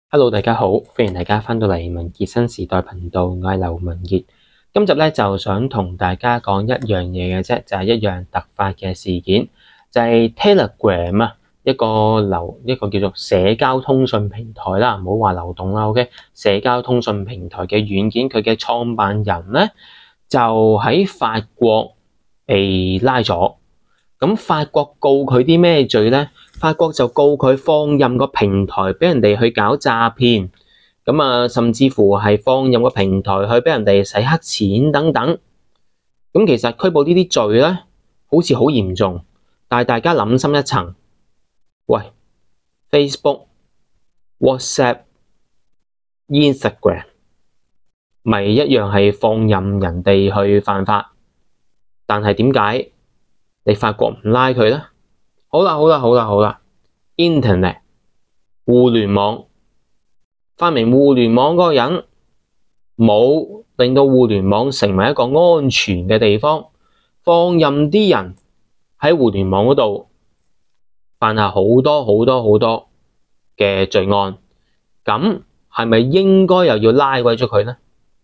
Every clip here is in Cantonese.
Hello，大家好，歡迎大家返到嚟文傑新時代頻道，我係劉文傑。今集咧就想同大家講一樣嘢嘅啫，就係一樣突發嘅事件，就係 Telegram 啊，一個叫做社交通訊平台啦，唔好話流動啦，OK，社交通訊平台嘅軟件，佢嘅創辦人咧就喺法國被拉咗。咁法國告佢啲咩罪咧？法國就告佢放任個平台俾人哋去搞詐騙，咁啊，甚至乎係放任個平台去俾人哋洗黑錢等等。咁其實拘捕呢啲罪咧，好似好嚴重，但係大家諗深一層，喂 ，Facebook、WhatsApp、Instagram 咪一樣係放任人哋去犯法，但係點解你法國唔拉佢咧？好啦 ，Internet 互聯網發明互聯網嗰個人冇令到互聯網成為一個安全嘅地方，放任啲人喺互聯網嗰度犯下好多嘅罪案，咁係咪應該又要拉鬼咗佢咧？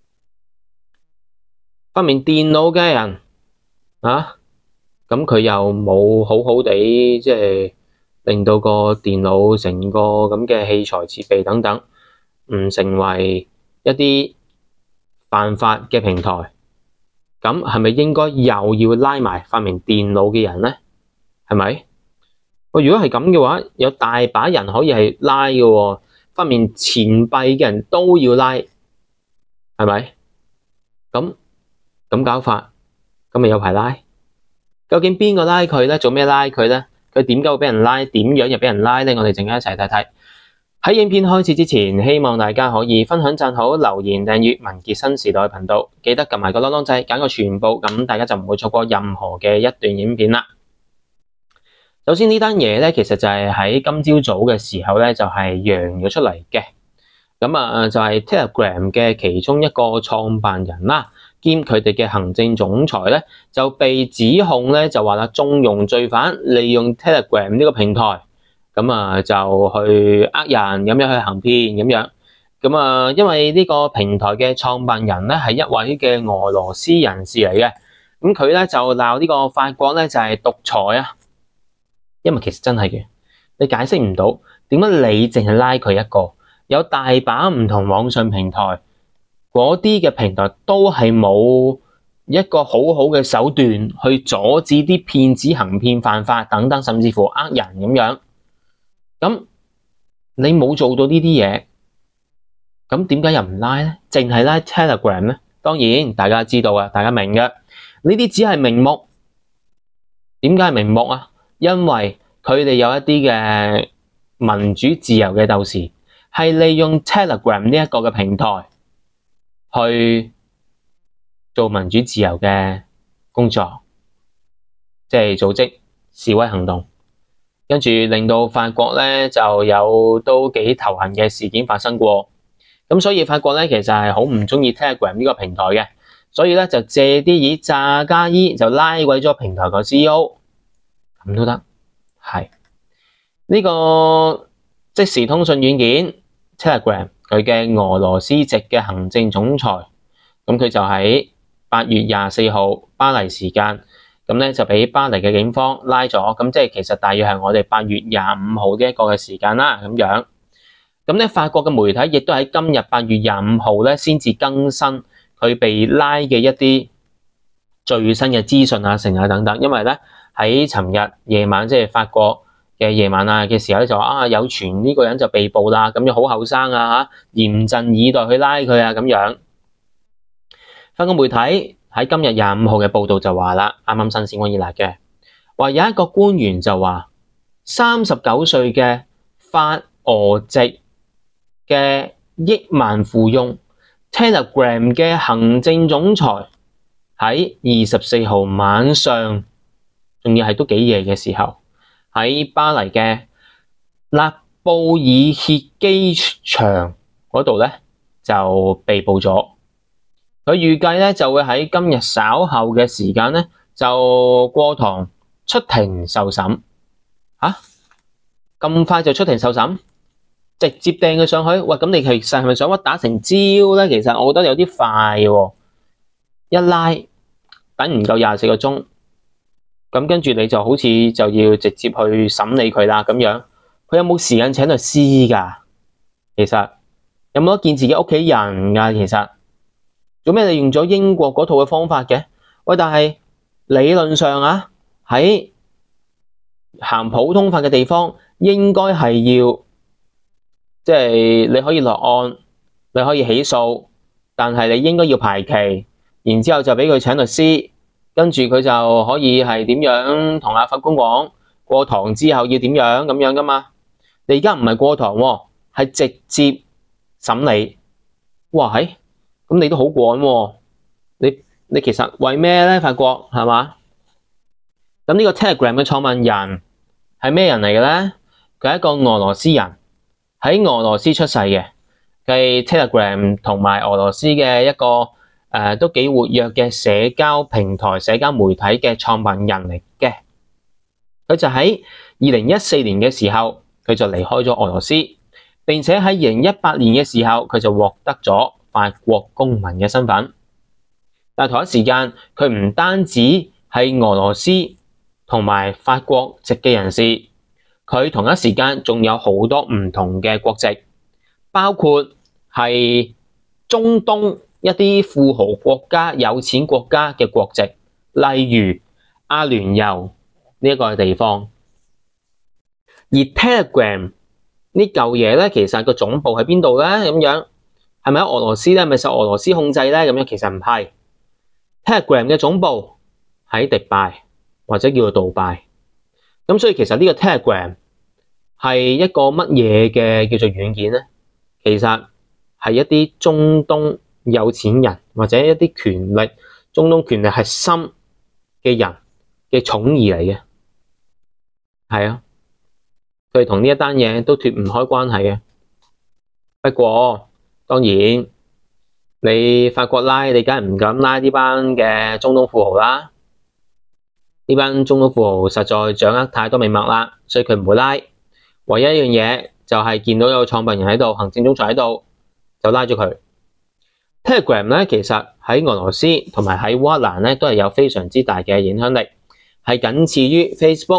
發明電腦嘅人啊，咁佢又冇好好地即係令到個電腦成個咁嘅器材設備等等唔成為一啲犯法嘅平台，咁係咪應該又要拉埋發明電腦嘅人咧？係咪？如果係咁嘅話，有大把人可以係拉嘅喎，發明錢幣嘅人都要拉，係咪？咁搞法，咁咪有排拉？究竟邊個拉佢咧？做咩拉佢咧？佢點解會俾人拉？點樣又俾人拉咧？我哋陣間一齊睇睇。喺影片開始之前，希望大家可以分享、讚好、留言、訂閱文傑新時代頻道，記得撳埋個啷啷掣，揀個全部，咁大家就唔會錯過任何嘅一段影片啦。首先呢單嘢咧，其實就係喺今朝早嘅時候咧，就係揚咗出嚟嘅。咁啊，就係 Telegram 嘅其中一個創辦人啦，兼佢哋嘅行政總裁咧，就被指控咧，就話啦，縱容罪犯利用 Telegram 呢個平台，咁啊就去呃人咁樣去行騙咁樣。咁啊，因為呢個平台嘅創辦人咧係一位嘅俄羅斯人士嚟嘅，咁佢咧就鬧呢個法國咧就係獨裁啊，因為其實真係嘅，你解釋唔到點解你淨係拉佢一個。有大把唔同網上平台，嗰啲嘅平台都係冇一個好好嘅手段去阻止啲騙子行騙犯法等等，甚至乎呃人咁樣。咁你冇做到呢啲嘢，咁點解又唔拉咧？淨係拉 Telegram 咧？當然大家知道啊，大家明嘅，呢啲只係名目。點解係名目啊？因為佢哋有一啲嘅民主自由嘅鬥士，係利用 Telegram 呢一個嘅平台去做民主自由嘅工作，即係組織示威行動，跟住令到法國咧就有都幾頭痕嘅事件發生過。咁所以法國咧其實係好唔中意 Telegram 呢個平台嘅，所以咧就借啲以詐假意就拉鬼咗平台個 CEO， 咁都得。係呢個即時通訊軟件 Telegram 佢嘅俄羅斯籍嘅行政總裁，咁佢就喺8月24號巴黎時間，咁咧就俾巴黎嘅警方拉咗，咁即係其實大約係我哋8月25號呢一個嘅時間啦，咁樣。咁咧法國嘅媒體亦都喺今日8月25號咧先至更新佢被拉嘅一啲最新嘅資訊啊、成啊等等，因為咧喺尋日夜晚即係法國嘅夜晚啊嘅時候咧就話有傳呢個人就被捕啦，咁樣好後生啊嚇，嚴陣以待去拉佢啊咁樣。法國媒體喺今日25號嘅報導就話啦，啱啱新鮮滾熱辣嘅，話有一個官員就話39歲嘅法俄籍嘅億萬富翁 Telegram 嘅行政總裁喺24號晚上，仲要係都幾夜嘅時候，喺巴黎嘅勒布爾歇機場嗰度咧就被捕咗。佢預計咧就會喺今日稍後嘅時間咧就過堂出庭受審。咁快就出庭受審？ 直接掟佢上去。喂，咁你其實係咪想屈打成招咧？其實我覺得有啲快喎，一拉等唔夠24個鐘，咁跟住你就好似就要直接去審理佢啦咁樣。佢有冇時間請律師㗎？其實有冇得見自己屋企人㗎？其實做咩你用咗英國嗰套嘅方法嘅？喂，但係理論上啊，喺行普通法嘅地方，應該係要即係你可以落案，你可以起訴，但係你應該要排期，然之後就俾佢請律師，跟住佢就可以係點樣同阿法官講過堂之後要點樣咁樣噶嘛？你而家唔係過堂喎，係直接審理。哇，咁你都好趕喎！你其實為咩咧？法國係嘛？咁呢個 Telegram 嘅創辦人係咩人嚟嘅咧？佢係一個俄羅斯人，喺俄羅斯出世嘅，佢係 Telegram 同埋俄羅斯嘅一個都幾活躍嘅社交平台、社交媒體嘅創辦人嚟嘅。佢就喺2014年嘅時候，佢就離開咗俄羅斯，並且喺2018年嘅時候，佢就獲得咗法國公民嘅身份。但同一時間，佢唔單止係俄羅斯同埋法國籍嘅人士，佢同一時間仲有好多唔同嘅國籍，包括係中東一啲富豪國家、有錢國家嘅國籍，例如阿聯酋呢一個地方。而 Telegram 呢嚿嘢咧，其實個總部喺邊度咧？咁樣係咪喺俄羅斯咧？係咪受俄羅斯控制咧？咁樣其實唔係。Telegram 嘅總部喺迪拜或者叫做杜拜，咁所以其實呢個 Telegram 係一個乜嘢嘅叫做軟件咧？其實係一啲中東有錢人或者一啲權力、中東權力核心嘅人嘅寵兒嚟嘅，係啊，佢同呢一單嘢都脫唔開關係嘅。不過當然，你法國拉，你梗係唔敢拉呢班嘅中東富豪啦。呢班中東富豪實在掌握太多秘密啦，所以佢唔會拉。唯一一樣嘢就係見到有個創辦人喺度，行政總裁喺度，就拉咗佢。Telegram 咧，其實喺俄羅斯同埋喺烏克蘭咧，都係有非常之大嘅影響力，係僅次於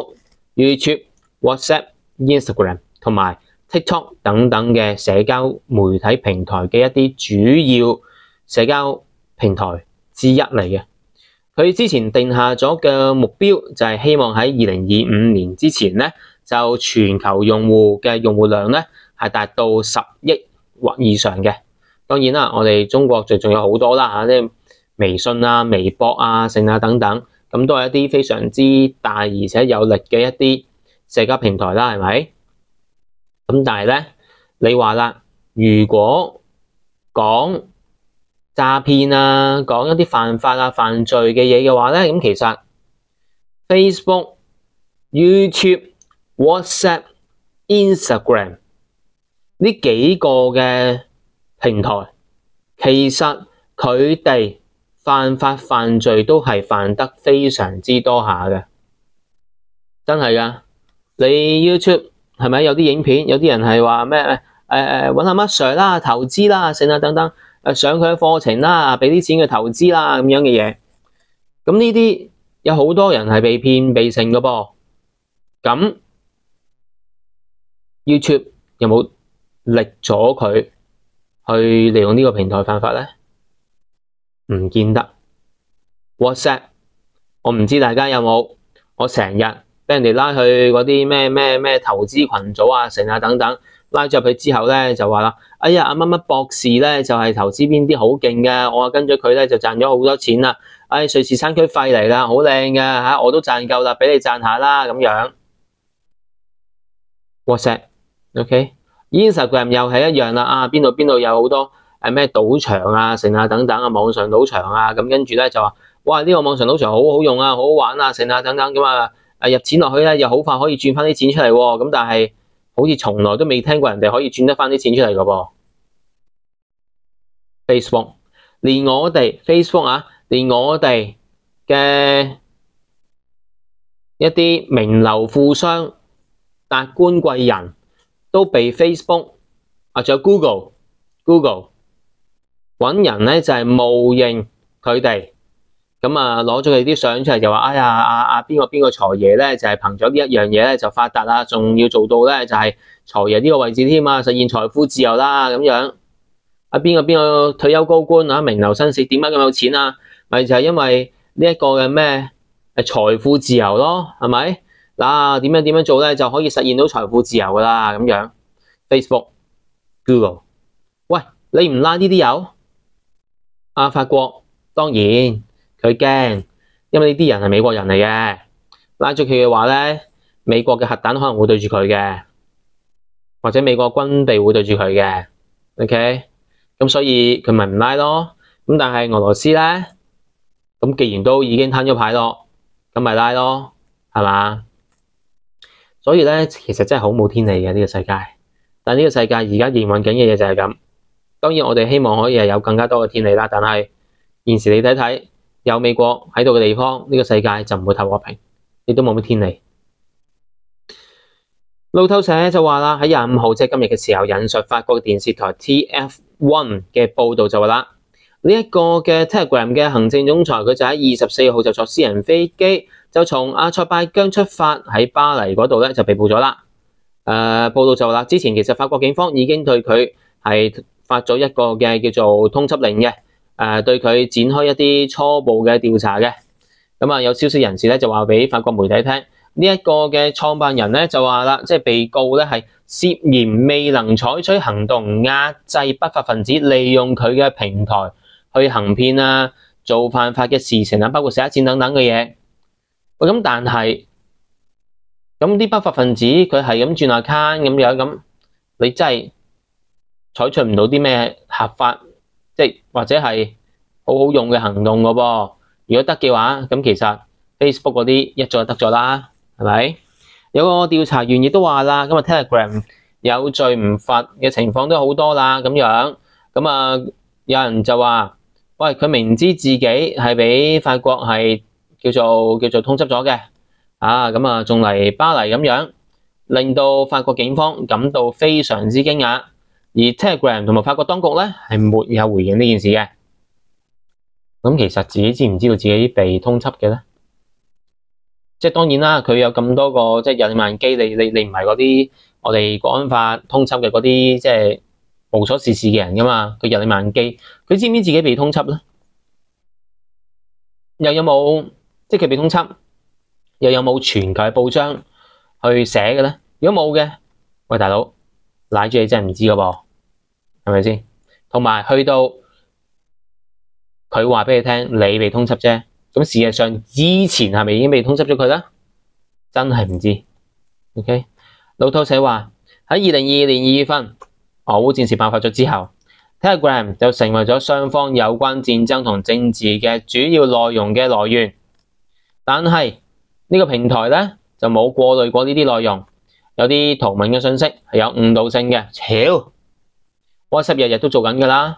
Facebook、YouTube、WhatsApp、Instagram 同埋 TikTok 等等嘅社交媒體平台嘅一啲主要社交平台之一嚟嘅。佢之前定下咗嘅目標就係希望喺2025年之前咧，就全球用戶嘅用戶量咧係達到10億或以上嘅。當然啦，我哋中國仲有好多啦嚇，即係微信啊、微博啊、盛啊等等，咁都係一啲非常之大而且有力嘅一啲社交平台啦，係咪？咁但係咧，你話啦，如果講詐騙啊，講一啲犯法啊、犯罪嘅嘢嘅話咧，咁其實 Facebook、YouTube、WhatsApp、Instagram 呢幾個嘅平台，其實佢哋犯法犯罪都係犯得非常之多下嘅，真係噶。你 YouTube 係咪有啲影片？有啲人係話咩揾下乜 Sir 啦、投資啦、剩啊等等，上佢嘅課程啦，俾啲錢佢投資啦咁樣嘅嘢。咁呢啲有好多人係被騙被勝嘅噃。咁 YouTube 有冇力咗佢去利用呢個平台犯法咧？唔見得。WhatsApp 我唔知大家有冇，我成日俾人哋拉去嗰啲咩投資群組啊、成啊等等，拉咗入去之後咧就話啦，哎呀阿乜乜博士咧就係投資邊啲好勁嘅，我跟咗佢咧就賺咗好多錢啦，瑞士山區費嚟㗎，好靚㗎嚇，我都賺夠啦，俾你賺下啦咁樣。WhatsApp，OK，Instagram 又係一樣啦，邊度有好多咩賭場啊、成啊等等啊，網上賭場啊，咁跟住咧就話，哇呢個網上賭場好好用啊，好好玩啊，成啊等等咁啊，入錢落去咧又好快可以轉翻啲錢出嚟喎，咁但係好似從來都未聽過人哋可以轉得翻啲錢出嚟㗎噃。Facebook 連我哋 Facebook 啊，連我哋嘅一啲名流富商、達官貴人都被 Facebook 仲有 Google 揾人咧就係冒認佢哋，咁攞咗佢啲相出嚟就話，哎呀邊個財爺咧就係憑咗呢一樣嘢咧就發達啦，仲要做到咧就係財爺呢個位置添啊，實現財富自由啦咁樣。邊個退休高官啊，名流紳士點解咁有錢啊？咪就係因為呢一個嘅咩財富自由咯，係咪？嗱，點樣做咧就可以實現到財富自由噶啦咁樣。Facebook、Google， 喂，你唔拉呢啲友？法國當然佢驚，因為呢啲人係美國人嚟嘅，拉咗佢嘅話咧，美國嘅核彈可能會對住佢嘅，或者美國軍備會對住佢嘅。OK。咁所以佢咪唔拉咯，咁但係俄羅斯咧，咁既然都已經攤咗牌咯，咁咪拉咯，係嘛？所以咧，其實真係好冇天理嘅呢個世界。但係呢個世界而家營運緊嘅嘢就係咁。當然我哋希望可以係有更加多嘅天理啦，但係現時你睇睇，有美國喺度嘅地方，呢個世界就唔會太和平，亦都冇乜天理。路透社就話啦，喺25號即係今日嘅時候，引述法國電視台 TF1 嘅報道就話啦，呢一個嘅 Telegram 嘅行政總裁佢就喺24號就坐私人飛機就從阿塞拜疆出發，喺巴黎嗰度咧就被捕咗啦。報道就話啦，之前其實法國警方已經對佢係發咗一個嘅叫做通緝令嘅，對佢展開一啲初步嘅調查嘅。咁有消息人士咧就話俾法國媒體聽。呢一個嘅創辦人咧就話啦，即係被告咧係涉嫌未能採取行動壓制不法分子利用佢嘅平台去行騙啊，做犯法嘅事情啊，包括洗黑錢等等嘅嘢。喂，咁但係咁啲不法分子佢係咁轉 account 咁樣，咁你真係採取唔到啲咩合法，即係或者係好好用嘅行動㗎噃。如果得嘅話，咁其實 Facebook 嗰啲一早就得咗啦。係咪？有個調查員亦都話啦，今日 Telegram 有罪唔罰嘅情況都好多啦，咁樣咁有人就話，喂，佢明知自己係俾法國係叫做通緝咗嘅，咁仲嚟巴黎咁樣，令到法國警方感到非常之驚訝，而 Telegram 同埋法國當局咧係沒有回應呢件事嘅。咁其實自己知唔知道自己被通緝嘅咧？即係當然啦，佢有咁多個即係日理萬機，你唔係嗰啲我哋國安法通緝嘅嗰啲即係無所事事嘅人噶嘛，佢日理萬機，佢知唔知自己被通緝咧？又有冇即係佢被通緝？又有冇全球嘅報章去寫嘅咧？如果冇嘅，喂大佬，賴住你真係唔知噶噃，係咪先？同埋去到佢話俾你聽，你被通緝啫。咁事實上之前係咪已經被通緝咗佢咧？真係唔知。OK， 路透社話喺2022年2月份，俄烏戰事爆發咗之後 ，Telegram 就成為咗雙方有關戰爭同政治嘅主要內容嘅來源。但係呢個平台咧就冇過濾過呢啲內容，有啲圖文嘅信息係有誤導性嘅。超 WhatsApp 日日都做緊噶啦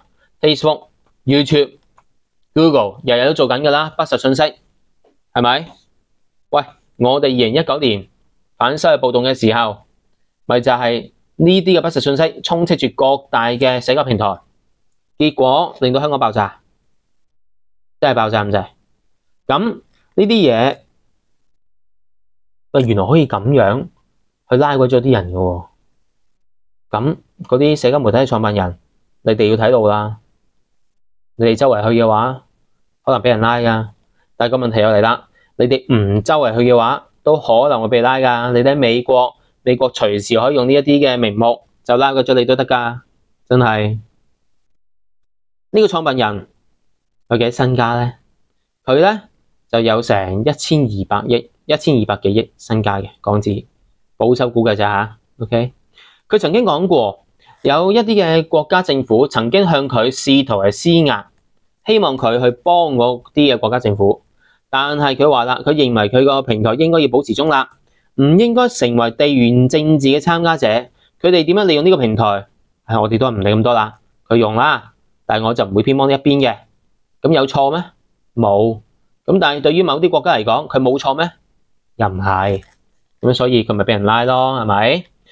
，Facebook、YouTube、Google 日日都做緊噶啦，不實信息係咪？喂，我哋2019年反修例暴動嘅時候，咪就係呢啲嘅不實信息充斥住各大嘅社交平台，結果令到香港爆炸，真係爆炸咁滯。咁呢啲嘢，喂，原來可以咁樣去拉鬼咗啲人嘅喎。咁嗰啲社交媒體嘅創辦人，你哋要睇到啦。你哋周圍去嘅話，可能俾人拉噶。但係個問題又嚟啦，你哋唔周圍去嘅話，都可能會被拉噶。你睇美國隨時可以用呢一啲嘅名目就拉鬼咗你都得噶，真係。呢個創辦人有幾多身家咧？佢咧就有成1200幾億身家嘅港紙，保守估計咋吓 ？OK， 佢曾經講過，有一啲嘅國家政府曾經向佢試圖係施壓，希望佢去幫嗰啲嘅國家政府，但係佢話啦，佢認為佢個平台應該要保持中立，唔應該成為地緣政治嘅參加者。佢哋點樣利用呢個平台，我哋都唔理咁多啦，佢用啦，但係我就唔會偏幫呢一邊嘅。咁有錯咩？冇。咁但係對於某啲國家嚟講，佢冇錯咩？又唔係。咁所以佢咪俾人拉咯，係咪？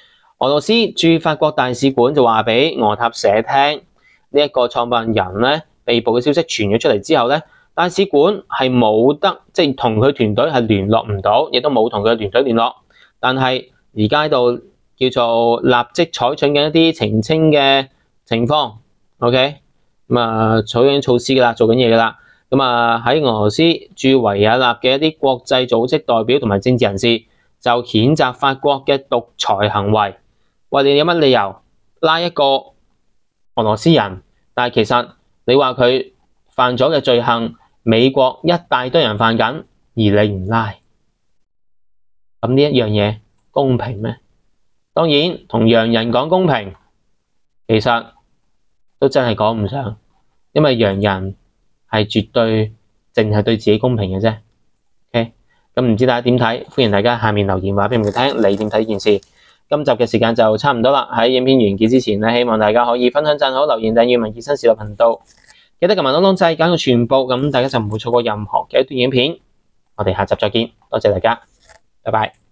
俄羅斯駐法國大使館就話俾俄塔社聽，呢一個創辦人咧被捕嘅消息傳咗出嚟之後咧，大使館係冇得即係同佢團隊係聯絡唔到，亦都冇同佢嘅團隊聯絡。但係而家喺度叫做立即採取緊一啲澄清嘅情況 ，OK， 咁啊採緊措施噶啦，做緊嘢噶啦。咁啊喺俄羅斯駐維也納嘅一啲國際組織代表同埋政治人士就譴責法國嘅獨裁行為。喂，你有乜理由拉一個俄羅斯人？但係其實你話佢犯咗嘅罪行，美國一大堆人犯緊，而你唔拉，咁呢一樣嘢公平咩？當然同洋人講公平，其實都真係講唔上，因為洋人係絕對淨係對自己公平嘅啫。OK， 咁唔知大家點睇？歡迎大家下面留言話俾我哋聽，你點睇呢件事？今集嘅時間就差唔多啦，喺影片完結之前咧，希望大家可以分享、讚好、留言、訂閱文傑新視樂頻道，記得撳埋當當掣，揀到全部，咁大家就唔會錯過任何嘅一段影片。我哋下集再見，多謝大家，拜拜。